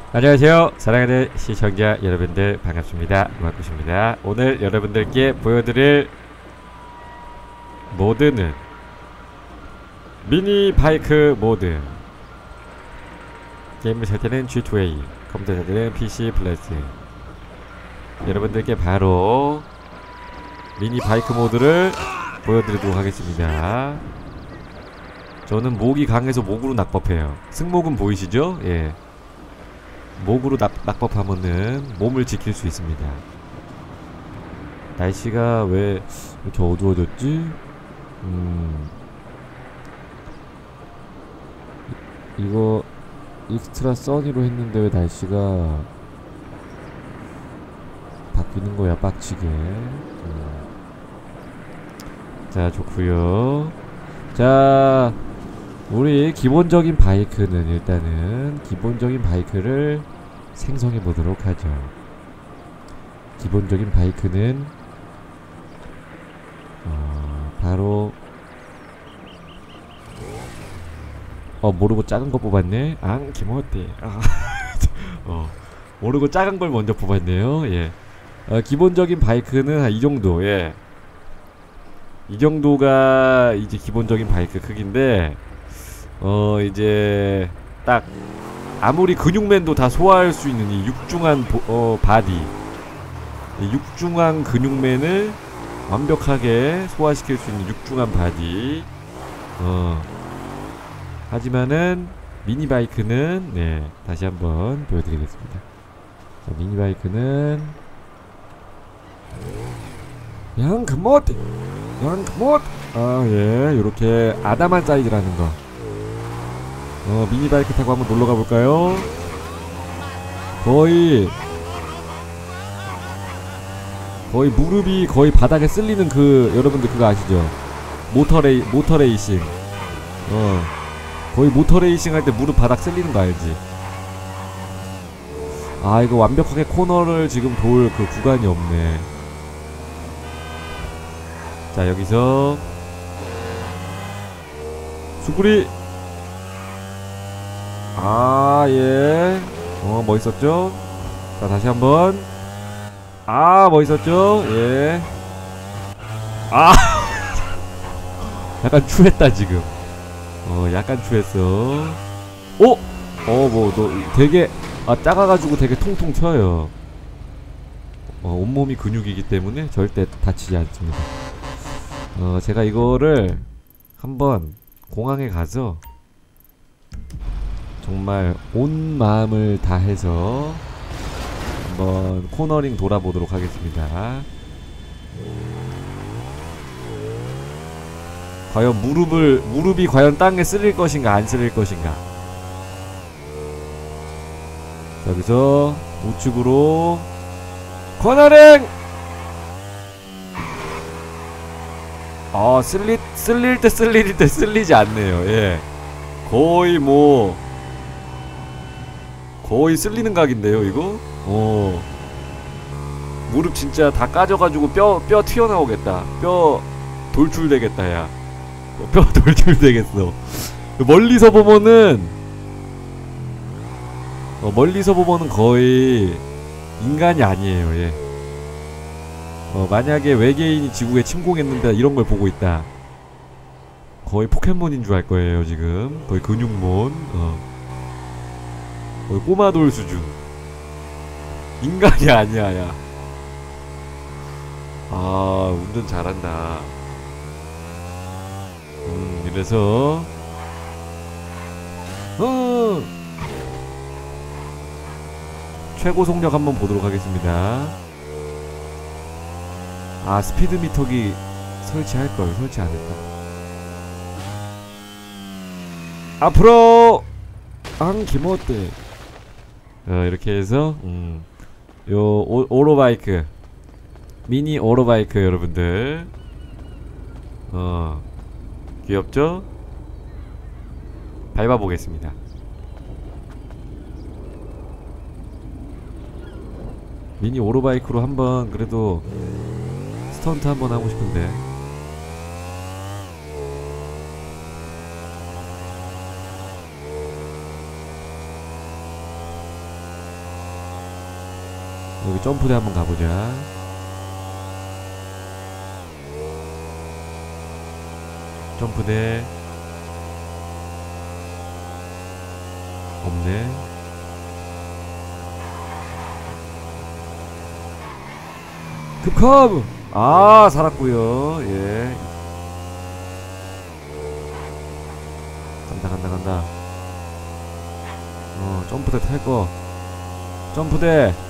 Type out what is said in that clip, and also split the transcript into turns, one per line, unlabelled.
안녕하세요. 사랑하는 시청자 여러분들 반갑습니다. 마쿠십니다. 오늘 여러분들께 보여드릴 모드는 미니 바이크 모드. 게임을 살 때는 G2A, 컴퓨터 살 때는 PC 플러스. 여러분들께 바로 미니 바이크 모드를 보여드리도록 하겠습니다. 저는 목이 강해서 목으로 낙법해요. 승모근 보이시죠? 예. 목으로 낙법하면은 몸을 지킬 수 있습니다. 날씨가 왜 이렇게 어두워졌지? 이거 익스트라 써니로 했는데 왜 날씨가 바뀌는 거야, 빡치게. 자, 좋구요. 자, 우리 기본적인 바이크는 일단은 기본적인 바이크를 생성해 보도록 하죠. 기본적인 바이크는 바로 모르고 작은 거 뽑았네. 앙 기모테. 모르고 작은 걸 먼저 뽑았네요. 예. 기본적인 바이크는 한 이 정도. 예. 이 정도가 이제 기본적인 바이크 크기인데, 이제 딱 아무리 근육맨도 다 소화할 수 있는 이 육중한 바디, 이 육중한 근육맨을 완벽하게 소화시킬 수 있는 육중한 바디. 하지만은 미니바이크는, 네, 다시 한번 보여드리겠습니다. 자, 미니바이크는 양그못 예, 요렇게 아담한 사이즈라는 거. 미니바이크 타고 한번 놀러 가볼까요? 거의 무릎이 거의 바닥에 쓸리는 그, 여러분들 그거 아시죠? 모터레이싱. 거의 모터레이싱 할 때 무릎 바닥 쓸리는 거 알지? 아, 이거 완벽하게 코너를 지금 돌 그 구간이 없네. 자, 여기서 수구리. 아, 예. 멋있었죠? 자, 다시 한번. 아, 멋있었죠? 예. 아, 약간 추했다 지금. 약간 추했어. 뭐 너 되게 작아가지고 되게 통통 튀어요. 온몸이 근육이기 때문에 절대 다치지 않습니다. 제가 이거를 한번 공항에 가서 정말 온 마음을 다해서 한번 코너링 돌아보도록 하겠습니다. 과연 무릎이 과연 땅에 쓸릴 것인가 안 쓸릴 것인가. 여기서 우측으로 코너링. 쓸릴 때 쓸리지 않네요. 예. 거의 쓸리는 각인데요, 이거? 무릎 진짜 다 까져가지고 뼈 튀어나오겠다. 뼈 돌출되겠다, 야. 뼈 돌출되겠어. 멀리서 보면은 거의 인간이 아니에요, 예. 만약에 외계인이 지구에 침공했는데 이런 걸 보고 있다. 거의 포켓몬인 줄 알 거예요, 지금. 거의 근육몬. 거의 꼬마돌 수준. 인간이 아니야, 야. 아, 운전 잘한다. 이래서 최고 속력 한번 보도록 하겠습니다. 아, 스피드 미터기 설치할걸. 설치 안했다. 앞으로 기모떼. 이렇게 해서 요 오로바이크, 미니 오로바이크 여러분들, 귀엽죠? 밟아보겠습니다. 미니 오로바이크로 한번 그래도 스턴트 한번 하고 싶은데. 여기 점프대 한번 가보자. 점프대 없네. 급컵! 아, 살았구요. 예. 간다. 점프대 탈거. 점프대.